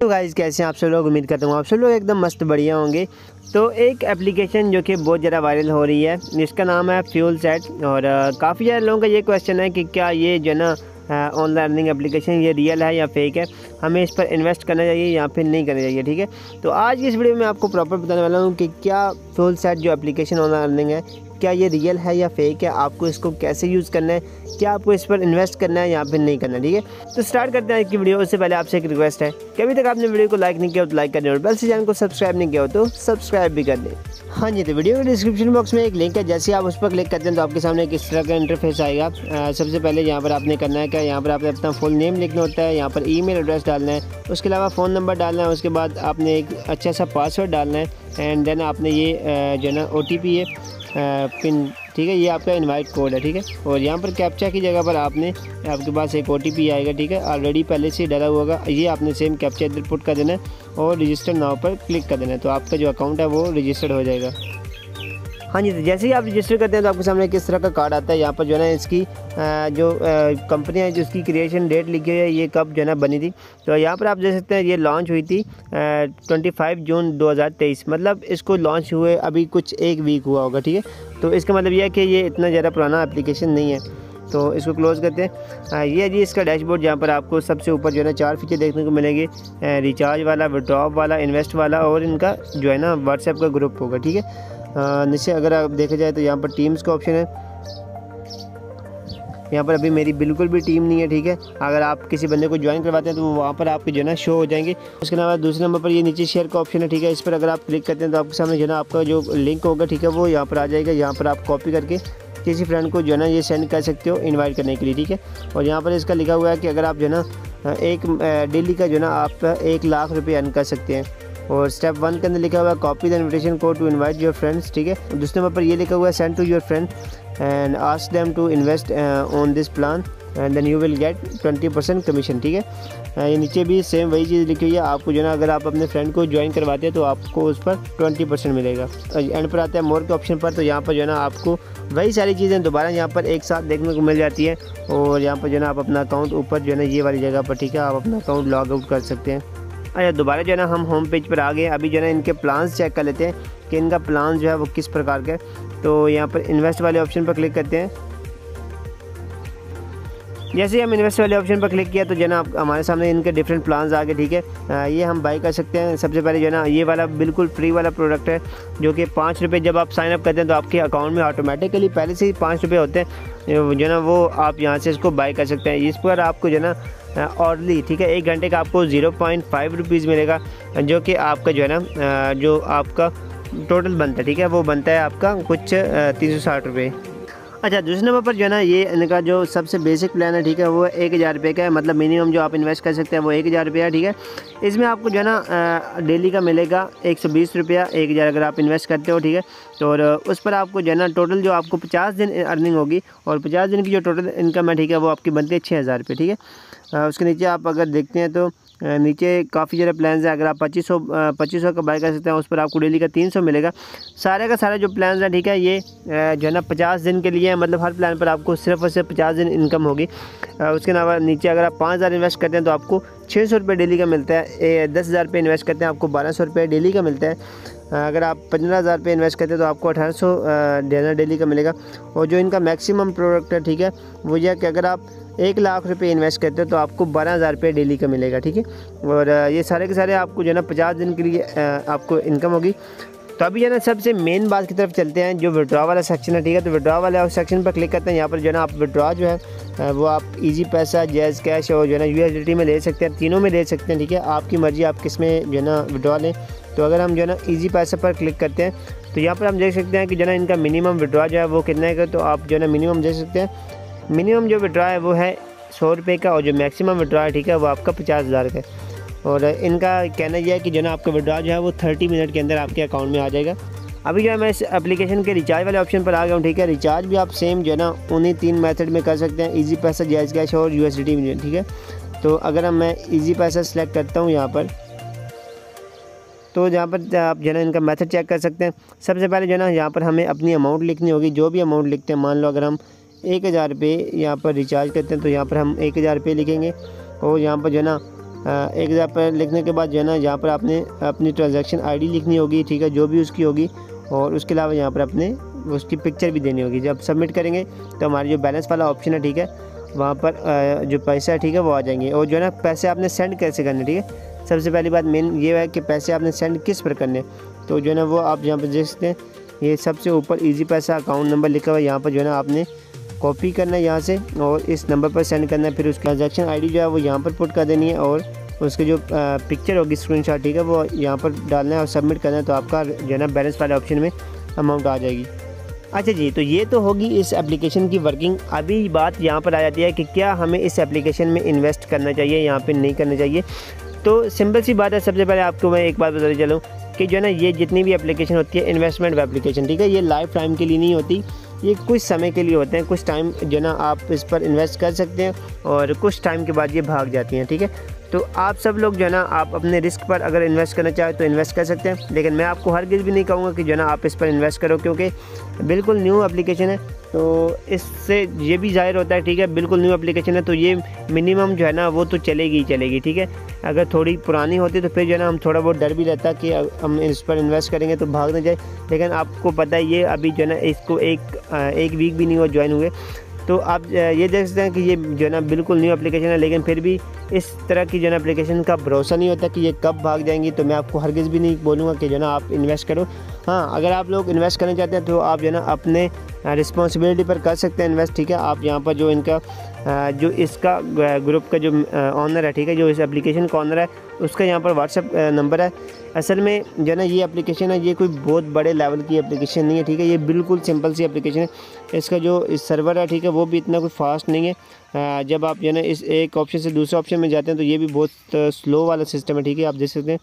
तो गाइस कैसे हैं आप सब लोग। उम्मीद करता हूँ आप सब लोग एकदम मस्त बढ़िया होंगे। तो एक एप्लीकेशन जो कि बहुत ज़्यादा वायरल हो रही है जिसका नाम है फ्यूल सेट। और काफ़ी ज़्यादा लोगों का ये क्वेश्चन है कि क्या ये जो ना ऑनलाइन अर्निंग एप्लीकेशन ये रियल है या फेक है, हमें इस पर इन्वेस्ट करना चाहिए या फिर नहीं करना चाहिए। ठीक है, तो आज की इस वीडियो में आपको प्रॉपर बताने वाला हूँ कि क्या फ्यूल सेट जो एप्लीकेशन ऑनलाइन अर्निंग है क्या ये रियल है या फेक है, आपको इसको कैसे यूज़ करना है, क्या आपको इस पर इन्वेस्ट करना है या फिर नहीं करना। ठीक है, तो स्टार्ट करते हैं इसकी वीडियो। उससे पहले आपसे एक रिक्वेस्ट है कि अभी तक आपने वीडियो को लाइक नहीं किया हो तो लाइक कर दें और बेल से चैनल को सब्सक्राइब नहीं किया हो तो सब्सक्राइब भी कर दें। हाँ जी, तो वीडियो के डिस्क्रिप्शन बॉक्स में एक लिंक है, जैसे आप उस पर क्लिक करते हैं तो आपके सामने किस तरह का इंटरफेस आएगा। सबसे पहले यहाँ पर आपने करना है क्या, यहाँ पर आपने अपना फुल नेम लिखना होता है, यहाँ पर ईमेल एड्रेस डालना है, उसके अलावा फ़ोन नंबर डालना है, उसके बाद आपने एक अच्छा सा पासवर्ड डालना है एंड देन आपने ये जो ना OTP है पिन, ठीक है, ये आपका इनवाइट कोड है। ठीक है, और यहाँ पर कैप्चा की जगह पर आपके पास एक OTP आएगा। ठीक है, ऑलरेडी पहले से डाला हुआ होगा, ये आपने सेम कैप्चा इधर पुट कर देना है और रजिस्टर नाउ पर क्लिक कर देना है, तो आपका जो अकाउंट है वो रजिस्टर्ड हो जाएगा। हाँ जी, तो जैसे ही आप रजिस्टर करते हैं तो आपके सामने किस तरह का कार्ड आता है। यहाँ पर जो है ना इसकी जो कंपनी है जिसकी क्रिएशन डेट लिखी हुई है, ये कब जो है ना बनी थी, तो यहाँ पर आप देख सकते हैं ये लॉन्च हुई थी 25 जून 2023, मतलब इसको लॉन्च हुए अभी कुछ एक वीक हुआ होगा। ठीक है, तो इसका मतलब यह है कि ये इतना ज़्यादा पुराना एप्लीकेशन नहीं है। तो इसको क्लोज़ करते हैं। ये जी इसका डैशबोर्ड, जहाँ पर आपको सबसे ऊपर जो है ना 4 फीचर देखने को मिलेंगे, रिचार्ज वाला, विड्रॉप वाला, इन्वेस्ट वाला और इनका जो है ना व्हाट्सएप का ग्रुप होगा। ठीक है, नीचे अगर आप देखा जाए तो यहाँ पर टीम्स का ऑप्शन है। यहाँ पर अभी मेरी बिल्कुल भी टीम नहीं है। ठीक है, अगर आप किसी बंदे को ज्वाइन करवाते हैं तो वहाँ पर आपके जो है ना शो हो जाएंगे। उसके अलावा दूसरे नंबर पर ये नीचे शेयर का ऑप्शन है। ठीक है, इस पर अगर आप क्लिक करते हैं तो आपके सामने जो है ना आपका जो लिंक होगा, ठीक है, वो यहाँ पर आ जाएगा। यहाँ पर आप कॉपी करके किसी फ्रेंड को जो है ना ये सेंड कर सकते हो इन्वाइट करने के लिए। ठीक है, और यहाँ पर इसका लिखा हुआ है कि अगर आप जो है ना एक डेली का जो है ना आप 1 लाख रुपये अर्न कर सकते हैं। और स्टेप 1 के अंदर लिखा हुआ है copy the invitation code to invite your friends. ठीक है, दूसरे नंबर पर ये लिखा हुआ है send to your friend and ask them to invest on this plan and then you will get 20% commission. ठीक है, ये नीचे भी सेम वही चीज़ लिखी हुई है। आपको जो है ना अगर आप अपने फ्रेंड को ज्वाइन करवाते हैं तो आपको उस पर 20% मिलेगा। एंड पर आता है मोर के ऑप्शन पर, तो यहाँ पर जो है ना आपको वही सारी चीज़ें दोबारा यहाँ पर एक साथ देखने को मिल जाती है। और यहाँ पर जो है ना आप अपना अकाउंट ऊपर जो है ना ये वाली जगह पर, ठीक है, आप अपना अकाउंट लॉग आउट कर सकते हैं। अच्छा, दोबारा जो है ना हम होम पेज पर आ गए। अभी जो है ना इनके प्लान्स चेक कर लेते हैं कि इनका प्लान जो है वो किस प्रकार का है। तो यहाँ पर इन्वेस्ट वाले ऑप्शन पर क्लिक करते हैं। जैसे ही हम इन्वेस्ट वाले ऑप्शन पर क्लिक किया तो जो है ना हमारे सामने इनके डिफरेंट प्लान्स आ गए। ठीक है, ये हम बाई कर सकते हैं। सबसे पहले जो है ना ये वाला बिल्कुल फ्री वाला प्रोडक्ट है, जो कि 5 रुपये जब आप साइन अप करते हैं तो आपके अकाउंट में ऑटोमेटिकली पहले से ही 5 रुपये होते हैं, जो है ना वो आप यहाँ से इसको बाई कर सकते हैं। इस पर आपको जो है ना ऑर्डली, ठीक है, 1 घंटे का आपको 0.5 रुपीज़ मिलेगा, जो कि आपका जो है ना जो आपका टोटल बनता है, ठीक है, वो बनता है आपका कुछ 360 रुपये। अच्छा, दूसरे नंबर पर जो है ना ये इनका जो सबसे बेसिक प्लान है, ठीक है, वो 1000 रुपये का है, मतलब मिनिमम जो आप इन्वेस्ट कर सकते हैं वो 1000 रुपये है। ठीक है, इसमें आपको जो है ना डेली का मिलेगा 120 रुपया 1000 अगर आप इन्वेस्ट करते हो। ठीक है, तो और उस पर आपको जो है ना टोटल जो आपको 50 दिन अर्निंग होगी और 50 दिन की जो टोटल इनकम है, ठीक है, वो आपकी बनती है 6000 रुपये। ठीक है, उसके नीचे आप अगर देखते हैं तो नीचे काफ़ी ज़्यादा प्लान्स हैं। अगर आप 2500 का बाय कर सकते हैं, उस पर आपको डेली का 300 मिलेगा। सारे का सारा जो प्लान्स है, ठीक है, ये जो है ना 50 दिन के लिए है, मतलब हर प्लान पर आपको सिर्फ और सिर्फ 50 दिन इनकम होगी। उसके अलावा नीचे अगर आप 5000 इन्वेस्ट करते हैं तो आपको 600 रुपये डेली का मिलता है। 10,000 रुपये इन्वेस्ट करते हैं आपको 1200 रुपये डेली का मिलता है। अगर आप 15,000 रुपये इन्वेस्ट करते हैं तो आपको 1800 डेली का मिलेगा। और जो इनका मैक्सिमम प्रोडक्ट है, ठीक है, वो यह कि अगर आप 1 लाख रुपये इन्वेस्ट करते हो तो आपको 12,000 रुपये डेली का मिलेगा। ठीक है, और ये सारे के सारे आपको जो है ना 50 दिन के लिए आपको इनकम होगी। तो अभी जो है ना सबसे मेन बात की तरफ चलते हैं, जो विड्रॉ वाला सेक्शन है। ठीक है, तो विड्रॉ वाला सेक्शन पर क्लिक करते हैं। यहाँ पर जो है ना आप विड्रॉ जो है वो आप इजी पैसा, जैज़ कैश और जो है ना USDT में ले सकते हैं, तीनों में ले सकते हैं। ठीक है, आपकी मर्ज़ी आप किस में जो है ना विड्रॉ लें। तो अगर हम जो है ना इजी पैसा पर क्लिक करते हैं तो यहाँ पर हम देख सकते हैं कि जो है ना इनका मिनिमम विड्रॉ जो है वो कितना है, तो आप जो है ना मिनिमम देख सकते हैं। मिनिमम जो विड्रॉ है वो है 100 रुपये का और जो मैक्सिमम विड्रॉ है, ठीक है, वो आपका 50,000 का है। और इनका कहना यह है कि जो ना आपका विड्रॉ जो है वो 30 मिनट के अंदर आपके अकाउंट में आ जाएगा। अभी जो है मैं इस एप्लीकेशन के रिचार्ज वाले ऑप्शन पर आ गया हूँ। ठीक है, रिचार्ज भी आप सेम जो है ना उन्हीं 3 मेथड में कर सकते हैं, इजी पैसा, जायज़ कैश और USDT में। ठीक है, तो अगर मैं इजी पैसा सेलेक्ट करता हूँ यहाँ पर, तो यहाँ पर आप जो है ना इनका मेथड चेक कर सकते हैं। सबसे पहले जो है ना यहाँ पर हमें अपनी अमाउंट लिखनी होगी, जो भी अमाउंट लिखते हैं। मान लो अगर हम 1000 रुपये यहाँ पर रिचार्ज करते हैं तो यहाँ पर हम 1000 रुपये लिखेंगे। और यहाँ पर जो है ना एग्जाम्पल लिखने के बाद जो है ना यहाँ पर आपने अपनी ट्रांजैक्शन आईडी लिखनी होगी, ठीक है, जो भी उसकी होगी, और उसके अलावा यहाँ पर अपने उसकी पिक्चर भी देनी होगी। जब सबमिट करेंगे तो हमारी जो बैलेंस वाला ऑप्शन है, ठीक है, वहाँ पर जो पैसा है, ठीक है, वो आ जाएंगे। और जो है ना पैसे आपने सेंड कैसे करने, ठीक है, सबसे पहली बात मेन ये है कि पैसे आपने सेंड किस पर करने। तो जो है ना वो आप यहाँ पर देख सकते हैं, ये सबसे ऊपर ईजी पैसा अकाउंट नंबर लिखा हुआ है, यहाँ पर जो है ना आपने कॉपी करना है यहाँ से और इस नंबर पर सेंड करना है। फिर उसकी ट्रांजैक्शन आईडी जो है वो यहाँ पर पुट कर देनी है और उसके जो पिक्चर होगी स्क्रीनशॉट, ठीक है, वो यहाँ पर डालना है और सबमिट करना है। तो आपका जो है ना बैलेंस वाले ऑप्शन में अमाउंट आ जाएगी। अच्छा जी, तो ये तो होगी इस एप्लीकेशन की वर्किंग। अभी बात यहाँ पर आ जाती है कि क्या हमें इस एप्लीकेशन में इन्वेस्ट करना चाहिए, यहाँ पर नहीं करना चाहिए। तो सिंपल सी बात है, सबसे पहले आपको मैं एक बात बताते चलूँ कि जो है ना ये जितनी भी एप्लीकेशन होती है इन्वेस्टमेंट एप्लीकेशन, ठीक है, ये लाइफ टाइम के लिए नहीं होती, ये कुछ समय के लिए होते हैं। कुछ टाइम जो ना आप इस पर इन्वेस्ट कर सकते हैं और कुछ टाइम के बाद ये भाग जाती हैं, ठीक है। तो आप सब लोग जो है ना आप अपने रिस्क पर अगर इन्वेस्ट करना चाहें तो इन्वेस्ट कर सकते हैं, लेकिन मैं आपको हरगिज़ भी नहीं कहूँगा कि जो है ना आप इस पर इन्वेस्ट करो, क्योंकि बिल्कुल न्यू एप्लीकेशन है। तो इससे ये भी जाहिर होता है, ठीक है, बिल्कुल न्यू एप्लीकेशन है तो ये मिनिमम जो है ना वो तो चलेगी ही चलेगी, ठीक है। अगर थोड़ी पुरानी होती तो फिर जो है ना हम थोड़ा बहुत डर भी रहता कि हम इस पर इन्वेस्ट करेंगे तो भाग ना जाए। लेकिन आपको पता है ये अभी जो है ना इसको एक वीक भी नहीं हुआ ज्वाइन हुए, तो आप ये देख सकते हैं कि ये जो है ना बिल्कुल न्यू एप्लीकेशन है। लेकिन फिर भी इस तरह की जो है ना एप्लीकेशन का भरोसा नहीं होता कि ये कब भाग जाएंगी। तो मैं आपको हरगिज़ भी नहीं बोलूँगा कि जो है ना आप इन्वेस्ट करो। हाँ, अगर आप लोग इन्वेस्ट करना चाहते हैं तो आप जो है ना अपने रिस्पॉन्सिबिलिटी पर कर सकते हैं इन्वेस्ट, ठीक है। आप यहाँ पर जो इनका जो इसका ग्रुप का जो ऑनर है, ठीक है, जो इस एप्लीकेशन का ऑनर है, उसका यहाँ पर व्हाट्सएप नंबर है। असल में जो है ना ये एप्लीकेशन है, ये कोई बहुत बड़े लेवल की एप्लीकेशन नहीं है, ठीक है, ये बिल्कुल सिंपल सी एप्लीकेशन है। इसका जो सर्वर है, ठीक है, वो भी इतना कोई फास्ट नहीं है। जब आप जो है ना इस एक ऑप्शन से दूसरे ऑप्शन में जाते हैं तो ये भी बहुत स्लो वाला सिस्टम है, ठीक है, आप देख सकते हैं।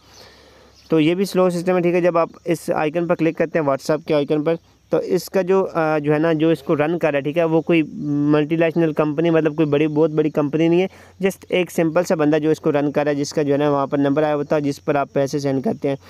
तो ये भी स्लो सिस्टम है, ठीक है। जब आप इस आइकन पर क्लिक करते हैं व्हाट्सएप के आइकन पर, तो इसका जो है ना जो इसको रन कर रहा है, ठीक है, वो कोई मल्टीनेशनल कंपनी, मतलब कोई बहुत बड़ी कंपनी नहीं है। जस्ट एक सिंपल सा बंदा जो इसको रन कर रहा है, जिसका जो है ना वहाँ पर नंबर आया होता है जिस पर आप पैसे सेंड करते हैं।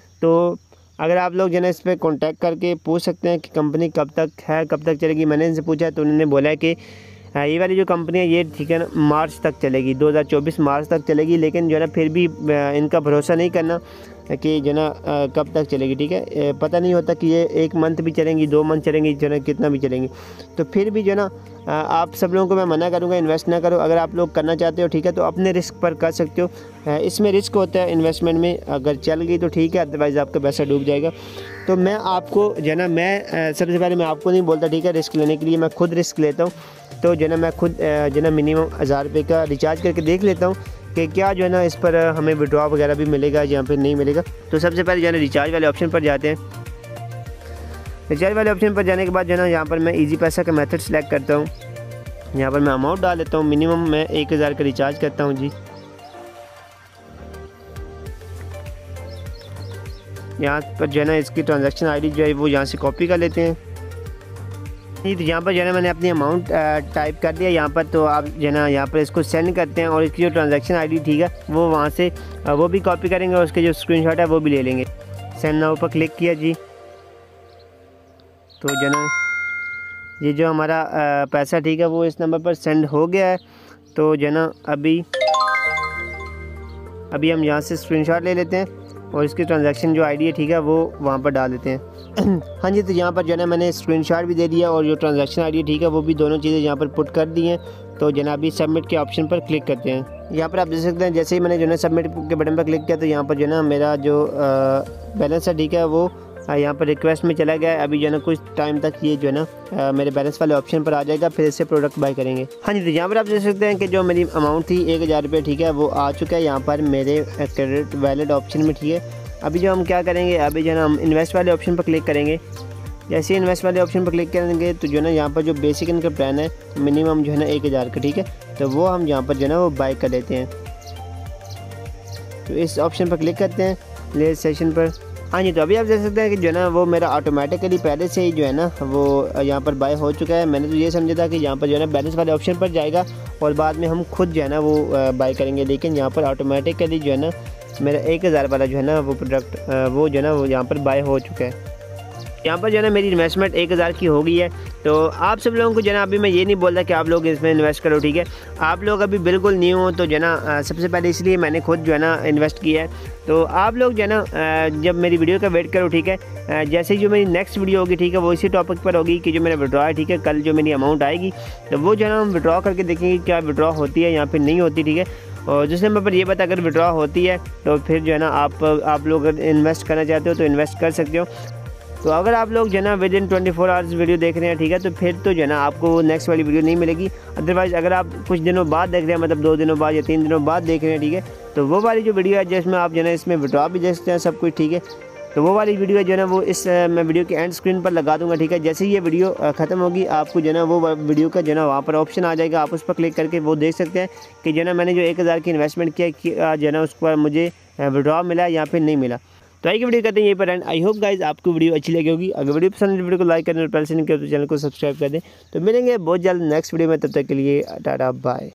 तो अगर आप लोग जो है ना इस पर कॉन्टैक्ट करके पूछ सकते हैं कि कंपनी कब तक है, कब तक चलेगी। मैंने इनसे पूछा तो उन्होंने बोला है कि ये वाली जो कंपनी है ये, ठीक है ना, मार्च तक चलेगी, 2024 मार्च तक चलेगी। लेकिन जो है ना फिर भी इनका भरोसा नहीं करना कि जो ना कब तक चलेगी, ठीक है। पता नहीं होता कि ये 1 मंथ भी चलेंगी, 2 मंथ चलेंगी, जो ना कितना भी चलेंगी। तो फिर भी जो ना आप सब लोगों को मैं मना करूँगा इन्वेस्ट ना करो। अगर आप लोग करना चाहते हो, ठीक है, तो अपने रिस्क पर कर सकते हो। इसमें रिस्क होता है इन्वेस्टमेंट में, अगर चल गई तो ठीक है, अदरवाइज़ आपका पैसा डूब जाएगा। तो मैं आपको जो ना मैं सबसे पहले मैं आपको नहीं बोलता, ठीक है, रिस्क लेने के लिए मैं खुद रिस्क लेता हूँ। तो जो ना मैं खुद जो ना मिनिमम 1000 रुपये का रिचार्ज करके देख लेता हूँ कि क्या जो है ना इस पर हमें विड्रॉ वगैरह भी मिलेगा या फिर नहीं मिलेगा। तो सबसे पहले जो है ना रिचार्ज वाले ऑप्शन पर जाते हैं। रिचार्ज वाले ऑप्शन पर जाने के बाद जो है ना यहाँ पर मैं ईजी पैसा का मेथड सेलेक्ट करता हूँ। यहाँ पर मैं अमाउंट डाल देता हूँ, मिनिमम मैं 1000 का रिचार्ज करता हूँ जी। यहाँ पर जो है ना इसकी ट्रांजैक्शन आईडी जो है वो यहाँ से कॉपी कर लेते हैं। तो यहाँ पर जो है ना मैंने अपनी अमाउंट टाइप कर दिया यहाँ पर। तो आप जो है ना यहाँ पर इसको सेंड करते हैं और इसकी जो ट्रांजैक्शन आईडी, ठीक है, वो वहाँ से वो भी कॉपी करेंगे और उसके जो स्क्रीनशॉट है वो भी ले लेंगे। सेंड नाउ पर क्लिक किया जी। तो जो है ना ये जो हमारा पैसा, ठीक है, वो इस नंबर पर सेंड हो गया है। तो जो है ना अभी हम यहाँ से स्क्रीनशॉट ले लेते हैं और इसकी ट्रांजैक्शन जो आईडी है, ठीक है, वो वहाँ पर डाल देते हैं। हाँ जी, तो यहाँ पर जो है ना मैंने स्क्रीनशॉट भी दे दिया और जो ट्रांजैक्शन आईडी है, ठीक है, वो भी दोनों चीज़ें यहाँ पर पुट कर दी हैं। तो जनाब अभी सबमिट के ऑप्शन पर क्लिक करते हैं। यहाँ पर आप देख सकते हैं जैसे ही मैंने जो है सबमिट के बटन पर क्लिक किया तो यहाँ पर जो है ना मेरा जो बैलेंस है, ठीक है, वो यहाँ पर रिक्वेस्ट में चला गया है। अभी जो है ना कुछ टाइम तक ये जो है ना मेरे बैलेंस वाले ऑप्शन पर आ जाएगा, फिर इससे प्रोडक्ट बाय करेंगे। हाँ जी, तो यहाँ पर आप देख सकते हैं कि जो मेरी अमाउंट थी 1000 रुपये, ठीक है, वो आ चुका है यहाँ पर मेरे क्रेडिट वैलेट ऑप्शन में, ठीक है। अभी जो हम क्या करेंगे, अभी जो है ना हम इन्वेस्ट वाले ऑप्शन पर क्लिक करेंगे। जैसे ही इन्वेस्ट वाले ऑप्शन पर क्लिक करेंगे तो जो है ना यहाँ पर जो बेसिक इनका प्लान है मिनिमम जो है ना 1000 का, ठीक है, तो वो हम यहाँ पर जो है ना वो बाय कर लेते हैं। तो इस ऑप्शन पर क्लिक करते हैं ले सेशन पर। हाँ जी, तो अभी आप देख सकते हैं कि जो है ना वो मेरा ऑटोमेटिकली पहले से ही जो है ना वो यहाँ पर बाय हो चुका है। मैंने तो ये समझा था कि यहाँ पर जो है ना बैलेंस वाले ऑप्शन पर जाएगा और बाद में हम खुद जो है ना वो बाय करेंगे, लेकिन यहाँ पर ऑटोमेटिकली जो है ना मेरा 1000 वाला जो है ना वो प्रोडक्ट वो जो है ना वो यहाँ पर बाय हो चुका है। यहाँ पर जो है ना मेरी इन्वेस्टमेंट 1000 की हो गई है। तो आप सब लोगों को जो है ना अभी मैं ये नहीं बोलता कि आप लोग इसमें इन्वेस्ट करो, ठीक है। आप लोग अभी बिल्कुल न्यू हो तो जो है ना सबसे पहले इसलिए मैंने खुद जो है ना इन्वेस्ट किया है। तो आप लोग जो है ना जब मेरी वीडियो का वेट करो, ठीक है। जैसे ही जो मेरी नेक्स्ट वीडियो होगी, ठीक है, वो इसी टॉपिक पर होगी कि जो मेरा विड्रॉ है, ठीक है। कल जो मेरी अमाउंट आएगी तो वो जो है ना हम विड्रॉ करके देखेंगे क्या विड्रॉ होती है या फिर नहीं होती, ठीक है। और दूसरे नंबर पर ये बता, अगर विड्रॉ होती है तो फिर जो है ना आप लोग अगर इन्वेस्ट करना चाहते हो तो इन्वेस्ट कर सकते हो। तो अगर आप लोग जो है ना विद इन 24 आवर्स वीडियो देख रहे हैं, ठीक है, तो फिर तो जो है ना आपको नेक्स्ट वाली वीडियो नहीं मिलेगी। अदरवाइज़ अगर आप कुछ दिनों बाद देख रहे हैं, मतलब 2 दिनों बाद या 3 दिनों बाद देख रहे हैं, ठीक है, तो वो वाली जो वीडियो है जिसमें आप जो है ना इसमें विड्रॉ भी देख सकते हैं सब कुछ, ठीक है। तो वो वाली वीडियो जो है ना वो मैं वीडियो के एंड स्क्रीन पर लगा दूंगा, ठीक है। जैसे ही ये वीडियो ख़त्म होगी आपको जो है ना वो वीडियो का जो है ना वहाँ पर ऑप्शन आ जाएगा, आप उस पर क्लिक करके वो देख सकते हैं कि जो है ना मैंने जो 1000 की इन्वेस्टमेंट किया जो है ना उसको मुझे विड्रॉ मिला या फिर नहीं मिला। तो आई की वीडियो करते हैं यहीं पर एंड। आई होप गाइज आपको वीडियो अच्छी लगी होगी। अगर वीडियो पसंद है वीडियो को लाइक करने और पहले से नहीं किया तो चैनल को सब्सक्राइब कर दें। तो मिलेंगे बहुत जल्द नेक्स्ट वीडियो में, तब तक के लिए टाटा बाय।